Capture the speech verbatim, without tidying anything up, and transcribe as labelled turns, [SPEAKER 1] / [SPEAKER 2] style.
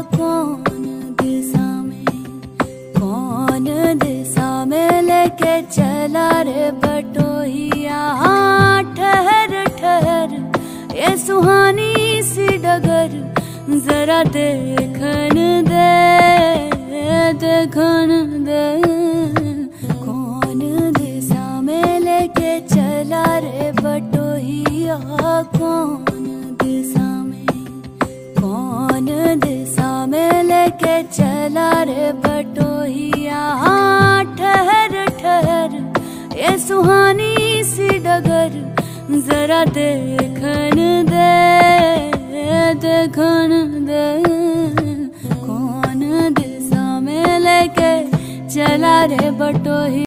[SPEAKER 1] कौन दिशा में, कौन दिशा में लेके चला रे बटोहिया। ठहर ठहर ये सुहानी सी डगर, जरा देखन दे देखन दे। कौन दिशा में लेके चला रे बटोहिया, कौन दिशा में, कौन दिशा में लेके चला रे बटोहिया। ठहर ठहर ये सुहानी सी डगर, जरा देखन दे देखन दे। कौन दिशा में लेके चला रे बटोहिया।